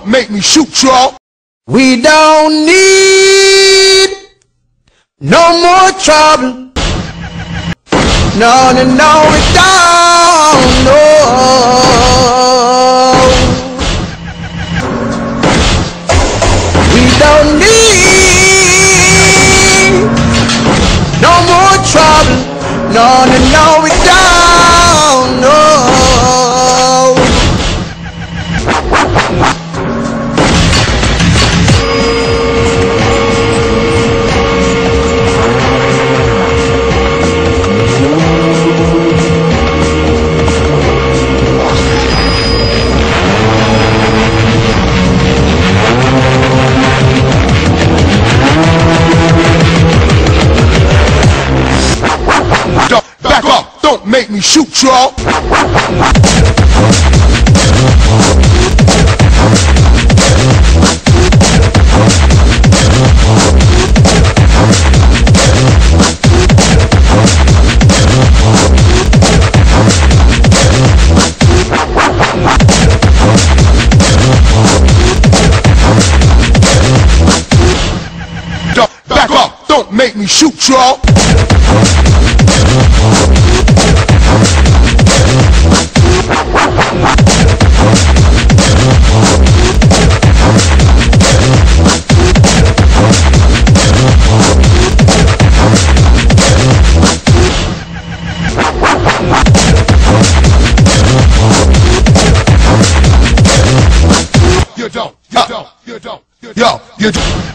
don't make me shoot y'all. We don't need no more trouble. No, no, no, we don't, no. We don't need no more trouble. No, no, no, we don't, no. Back up, don't make me shoot y'all. Back up, don't make me shoot y'all. You don't. Yo, you don't.